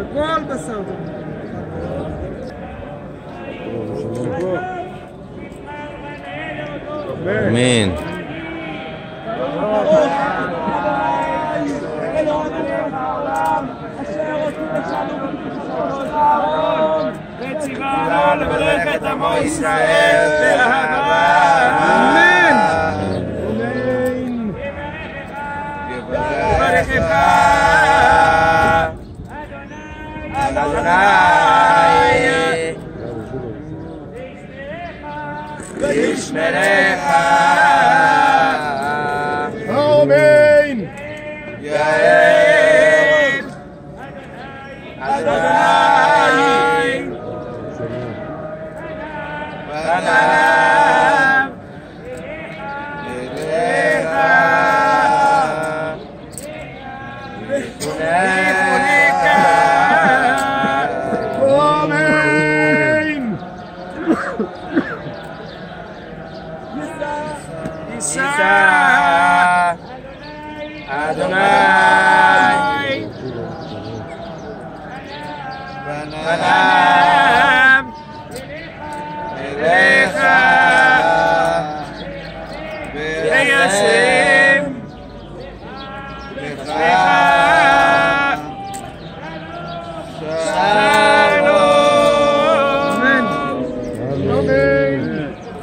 וכל בשר דם. אמן. וציווה לברך את עמו ישראל באהבה. אמן. יברכך אדוני וישמרך. אמן. יאר אדוני פניו אליך ויחונך. אמן. יישא אדוני פניו אליך וישם לך